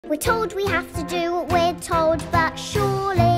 We're told we have to do what we're told, but surely